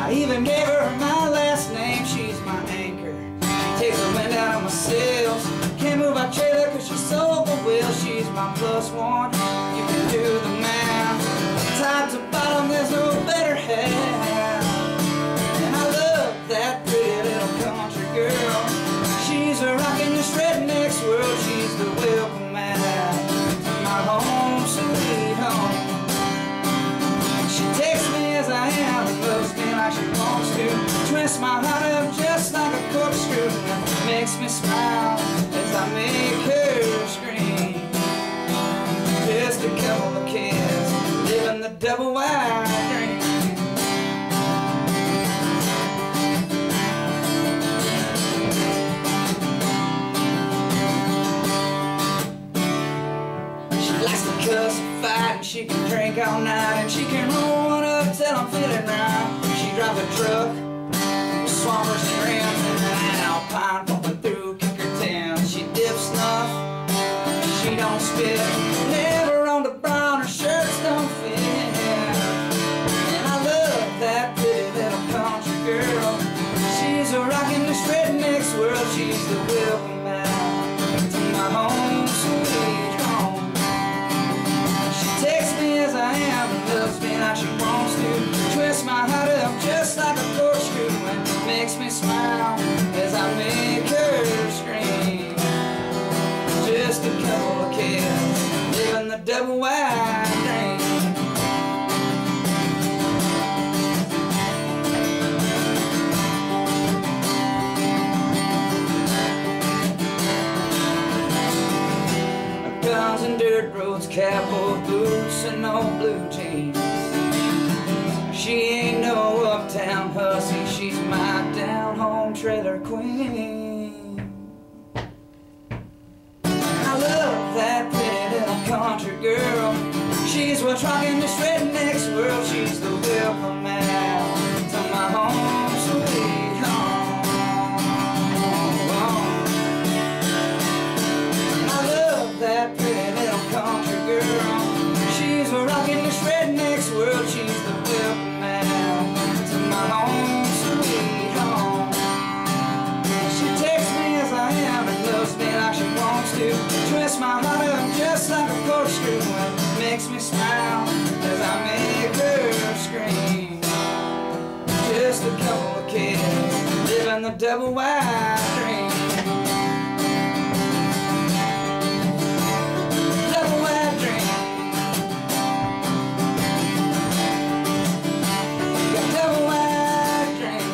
I even gave her my last name. She's my anchor, she takes the wind out of my sails. Can't move my trailer cause she's so the wheel. She's my plus one, you can do the math. Top to bottom there's no better half. And I love that pretty little country girl. She's a rock in this redneck's world. She's the welcome mat to my home, sweet home. She takes me as I am and loves me like she wants to. Twists my heart up just like a corkscrew, and makes me smile as I make her scream. Just a couple of kids living the double wide dream. She likes to cuss and fight, and she can drink all night, and she can roll one up till I'm feeling right. She drives a truck with swampers and rims, and an Alpine pumping through kicker towns. She dips snuff, she don't spit, never on the brown, her shirts don't fit. And I love that pretty little country girl. She's a rock in this redneck's world. She's the welcome mat to my home, sweet home. She takes me as I am and loves me like she wants to. Twists my heart up just like a corkscrew, and makes me smile as I make her scream. Just a couple of kids living the double wide dream. Guns and dirt roads, cowboy boots and old blue jeans. She ain't no uptown hussy, she's my down-home trailer queen. I love that pretty little country girl. She's what's rocking this redneck's world. She's the welcome mat to my home, sweet home. I love that pretty little country girl. She's a rock in this redneck's world. She's the welcome mat to my home, sweet home. She takes me as I am and loves me like she wants to. Twists my heart up just like a corkscrew, and makes me smile as I make her scream. Just a couple of kids living the double wide dream. Double wide dream. Double wide dream.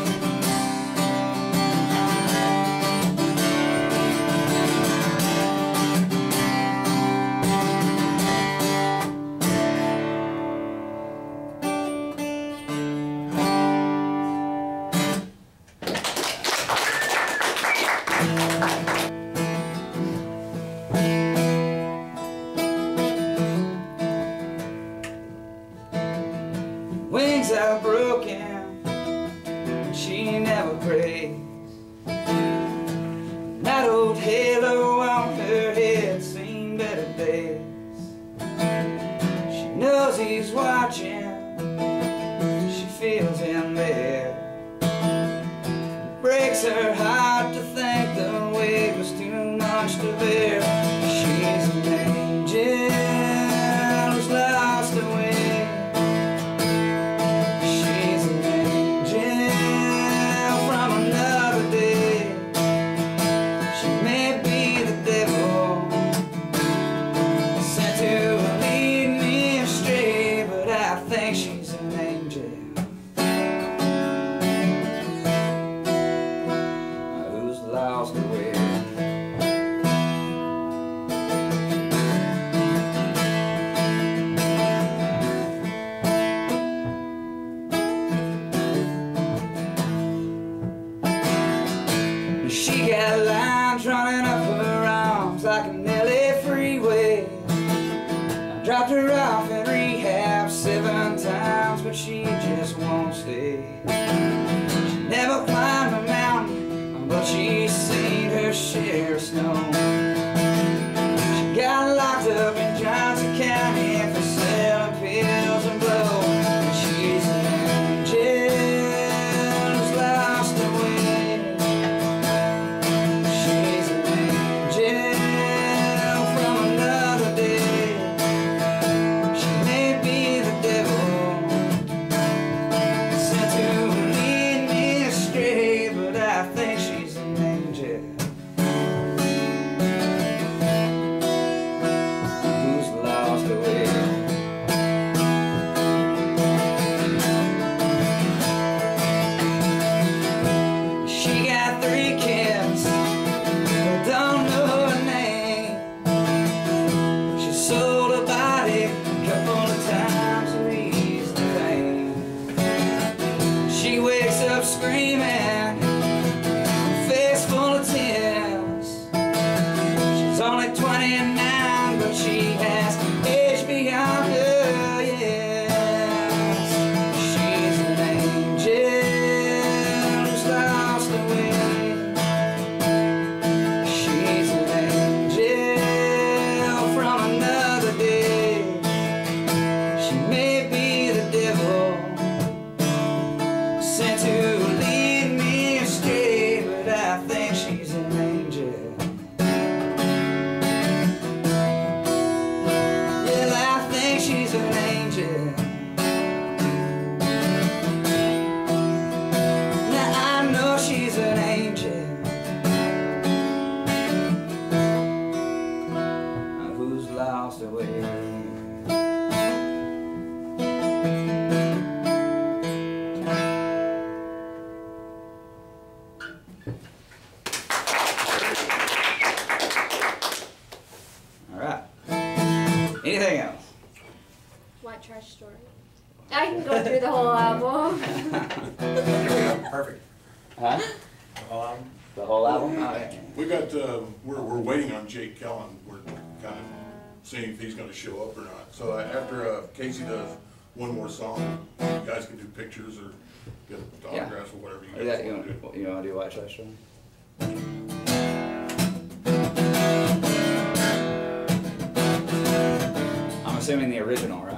Wings are broken, she never prays. That old halo on her head seen better days. She knows he's watching, she feels him there. Breaks her heart to think the weight was too much to bear. She's an angel who's lost away. She's an angel who's lost away. screaming, face full of tears. She's only 29, but she has age beyond her years. She's an angel who's lost her way. She's an angel from another day. She may be the devil sent to lead me astray, but I think she's an angel. Yeah, I think she's an angel. Now I know she's an angel who's lost her way. Anything else? White Trash Story. I can go through the whole album. Perfect. Huh? The whole album? The whole album? Oh, yeah. We got, we're waiting on Jake Kellen. We're kind of seeing if he's going to show up or not. So after Casey does one more song, you guys can do pictures or get autographs or whatever you guys want to do. You want to do White Trash Story? I'm assuming the original, right?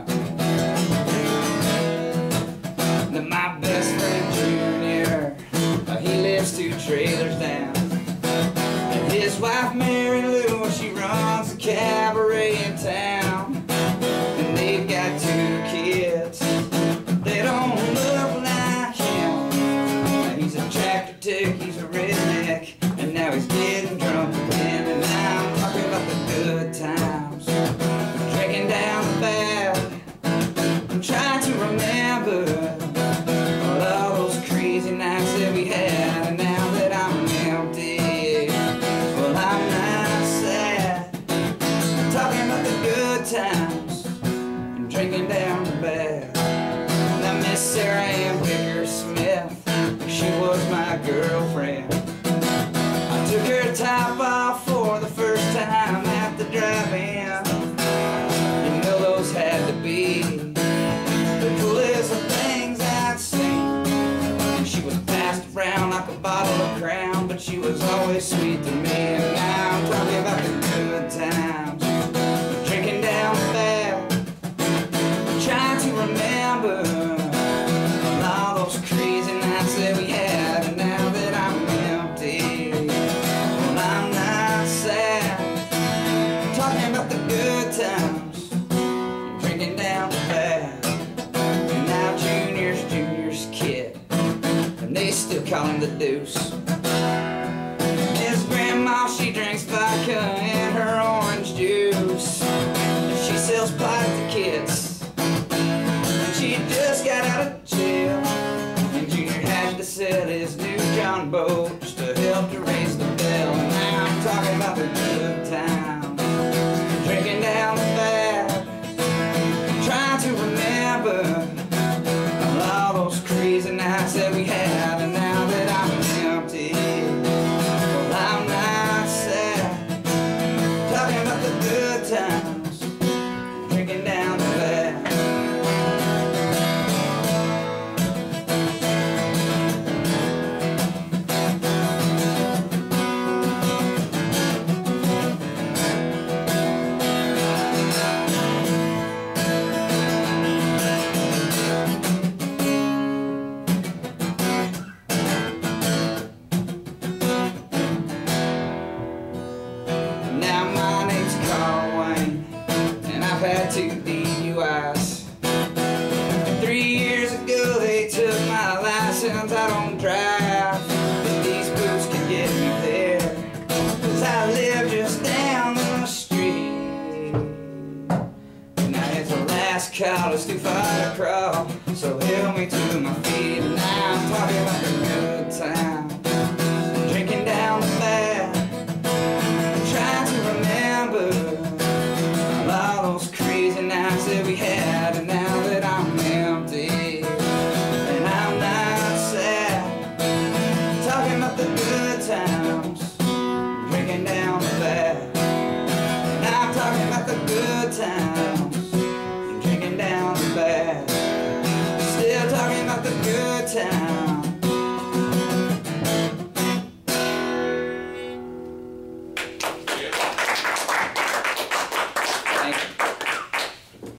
My best friend Junior, he lives 2 trailers down. And his wife Mary Lou, she runs a cabaret in town. And they've got 2 kids, they don't look like him. He's a tractor tech, he's a redneck, and now he's getting drunk again. And I'm talking about the good times, drinking down the bad. I'm trying to remember all those crazy nights that we had. And now that I'm empty, well, I'm not sad. I'm talking about the good times and drinking down the bad. Now Miss Sarah Ann Wicker Smith, she was my girlfriend. I took her top off for the first time at the drive-in. You know those had to be the coolest of things I'd seen. She was passed around like a bottle of Crown, but she was always sweet to me. And now I'm talking about the good times, drinking down the bad, trying to remember all those crazy nights that we had. And now that I'm empty, well, I'm not sad. I'm talking about the good times, drinking down the bad. And now Junior's kid, and they still call him the Deuce. His grandma, she drinks vodka and her orange juice. She sells pot to kids, and she just got out of jail. And Junior had to sell his new John boat just to help to raise the bill. And now I'm talking about the good times, drinking down the bad, trying to remember all those crazy nights that we had. And now that I'm empty, well, I'm not sad. Talking about the good times, drinking down the bad. Now my name's Carl Wayne, and I've had 2 DUIs. 3 years ago they took my license. I don't drive, but these boots can get me there, 'cause I live just down the street. Now it's the last call, it's too far to crawl, so help me to my feet. And now I'm talking about the good time, drinking down the bad, trying to remember all those crazy nights that we had. And now that I'm empty, and I'm not sad, town.